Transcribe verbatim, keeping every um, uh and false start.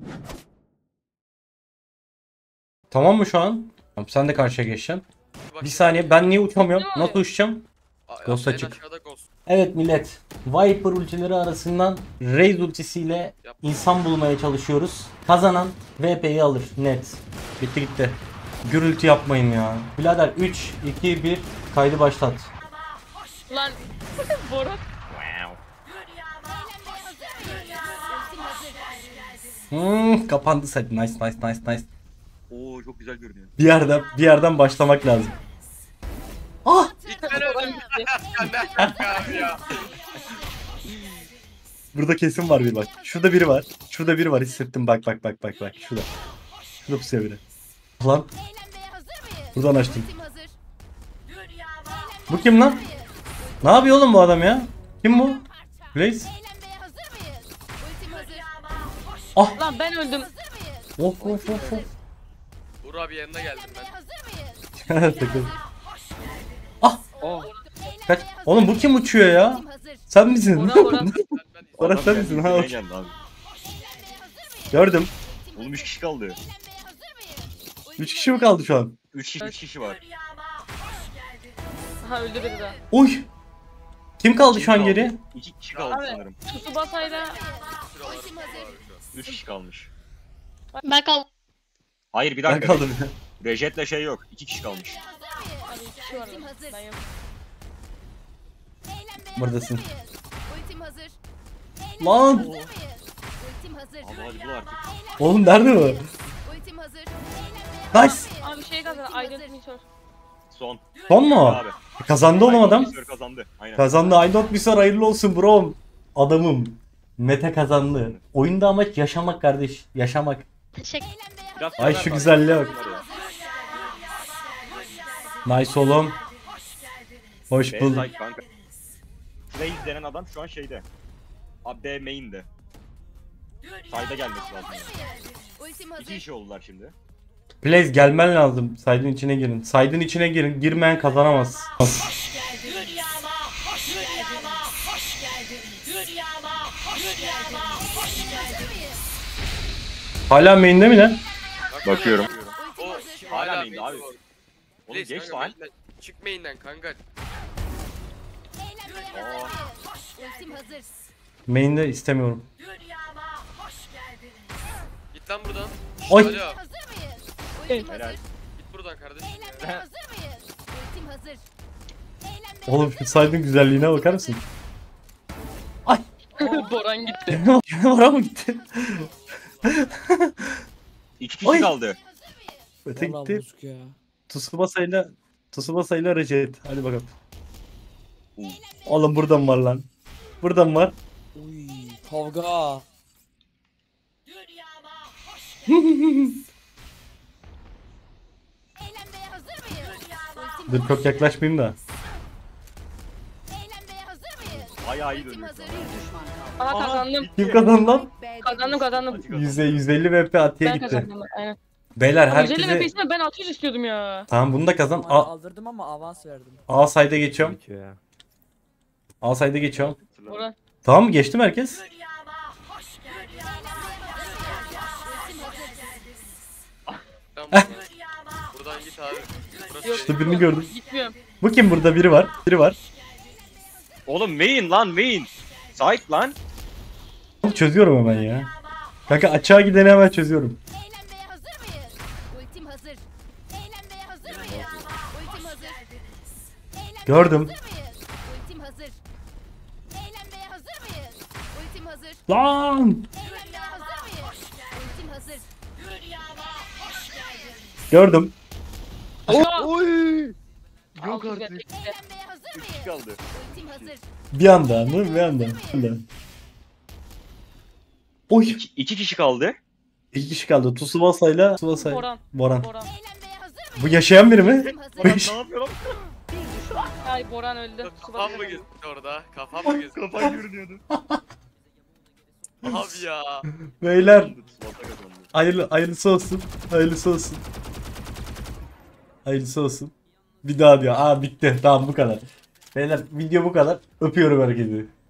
Tamam mı şu an? Tamam, sen de karşıya geçeceksin. Bir saniye, ben niye uçamıyorum? Nasıl uçacağım? Ghost açık. Evet millet, Viper ultileri arasından Raze ultisiyle insan bulmaya çalışıyoruz. Kazanan V P'yi alır net. Bitti gitti. Gürültü yapmayın ya. Birader üç, iki, bir kaydı başlat. Lan Borat. Hmm, kapandı set. Nice nice nice nice. Oo çok güzel görünüyor. Bir yerden bir yerden başlamak lazım. Ah! Burada kesin var bir bak. Şurada biri var. Şurada biri var, hissettim. Bak bak bak bak bak. Şurada. Şurada pusuya biri. Lan. Buradan açtım. Bu kim lan? Ne yapıyor oğlum bu adam ya? Kim bu? Blaze? Ah! Lan ben öldüm. Of of of of. Uğur abi yanına geldim ben. Takıl. Ah! Kaç. Oğlum bu kim uçuyor ya? Sen misin? Bora Bora. Bora sen misin? Ha, Buraya uç. geldi abi. Gördüm. Oğlum üç kişi kaldı. üç kişi mi kaldı şu an? üç kişi, üç kişi var. Ha öldü biri daha. Uy! Kim kaldı Kim şu an kaldı? geri? iki kişi kaldı Abi. sanırım. Tsubasa'yla üç kişi kalmış. ben kal. Hayır bir Ben dakika. kaldım. Rejet'le şey yok. iki kişi kalmış. Abi iki kişi var. Ben yok. Buradasın. Ultim hazır. Lan! Ultim hazır. Abi hadi bul artık. Oğlum nerede bu? Ultim hazır. Nice! Abi şey kazandı. Identity Son. Son mu? Abi. Kazandı oğlum adam. Aynen, kazandı. Aynen. Kazandı. I don't miss her, hayırlı olsun bro. Adamım. Mete kazandı. Oyunda amaç yaşamak kardeş. Yaşamak. Teşekkür. Biraz Ay sonra şu bak. güzelliğe bak. Nice oğlum. Hoş bulduk. B-side kanka. Raze denen adam şu an şeyde. Abi B main'de. Side'a gelmesi lazım. Yani. Ultim İki hazır. kişi oldular şimdi. Blaze gelmen lazım. Side'ın içine girin. Side'ın içine girin. Girmeyen kazanamaz. Hala main'de mi lan? Bakıyorum. Ultim O hazır. kim Hala hala main'de abi. main'de o. Oğlum Blaze geç kanka, lan. main'den- Çık main'den kanka. Aa, Ultim hazır. Main'de istemiyorum. Git lan buradan. Oy. Alo. Hazır mıyız? Ultim helal. hazır. Git buradan kardeşim Eğlenmeye ya. hazır mıyız? Ultim hazır. Eğlenmeye Oğlum şu side'ın güzelliğine bakar mısın? Ay! Boran gitti. Oraya mı gitti? İki kişi Oy. kaldı. Öte Vallahi gitti. bozuk ya. Tsubasa'yla Tsubasa'yla Recep. Hadi bakalım. Uh. Oğlum buradan var lan. Buradan var. Uy kavga. Eğlenmeye hazır mıyız? Ultim Dur çok yaklaşmayayım da. Eğlenmeye hazır mıyız? Bayağı iyi Ultim dönüyor. hazır. Aha kazandım. Kim kazandı lan? Kazandım kazandım. yüz elli V P Atiye Ben gitti. kazandım. Aynen. Beyler yüz elli herkese... map'sine ben altı yüz istiyordum ya. Tamam bunu da kazan. Normalde A, aldırdım ama avans verdim. A side'e geçiyorum. A side'e geçiyorum. Boran. Tamam mı? Geçti mi herkes? Ultim hazır. Lan buradan. Buradan git abi. Burası Yok. İşte birini gördüm. Gitmiyorum. Bu kim burada? Biri var. Biri var. Oğlum main lan main. Side lan. Çözüyorum hemen ya. Kanka açığa gideni hemen çözüyorum. Eğlenmeye hazır mıyız? Ultim hazır. Eğlenmeye hazır mıyız? Ultim hazır. Eğlenmeye Gördüm. hazır mıyız? Ultim hazır. Eğlenmeye hazır mıyız? Ultim hazır. Lan! Eğlenmeye hazır mıyız? Ultim hazır. Gördüm. Oha! Oy. Yok artık. Eğlenmeye hazır üç mıyız? kişi kaldı. Ultim hazır. Bir anda mı? Bir anda. Bir anda. Oy! İki, iki kişi kaldı. İki kişi kaldı. Tsubasa'yla Tsubasa. Boran. Boran. Boran. Eğlenmeye hazır Bu mıyız? yaşayan biri mi? Ultim hazır. Bu Lan yaş- ne yapıyor lan? Ay Boran öldü. Kafam mı gitti orada? Kafam mı gitti? Kafan görünüyordu. Abi ya. Beyler Slota kazandı. hayırlı, hayırlısı olsun. Hayırlısı olsun. Hayırlısı olsun. Bir daha diyor. Aa bitti. Tamam bu kadar. Beyler video bu kadar. Öpüyorum herkesi.